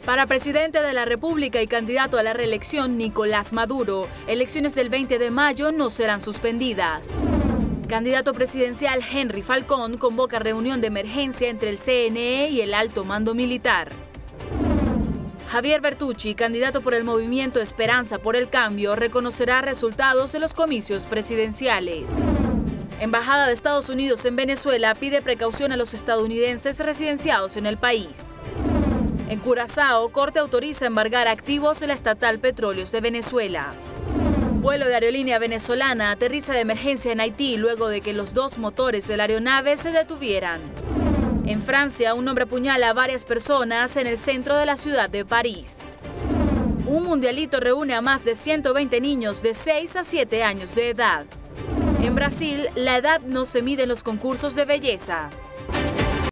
Para presidente de la República y candidato a la reelección, Nicolás Maduro, elecciones del 20 de mayo no serán suspendidas. Candidato presidencial Henry Falcón convoca reunión de emergencia entre el CNE y el alto mando militar. Javier Bertucci, candidato por el movimiento Esperanza por el Cambio, reconocerá resultados de los comicios presidenciales. Embajada de Estados Unidos en Venezuela pide precaución a los estadounidenses residenciados en el país. En Curazao, Corte autoriza embargar activos de la estatal Petróleos de Venezuela. Vuelo de aerolínea venezolana aterriza de emergencia en Haití luego de que los dos motores de la aeronave se detuvieran. En Francia, un hombre apuñala a varias personas en el centro de la ciudad de París. Un mundialito reúne a más de 120 niños de 6 a 7 años de edad. En Brasil, la edad no se mide en los concursos de belleza.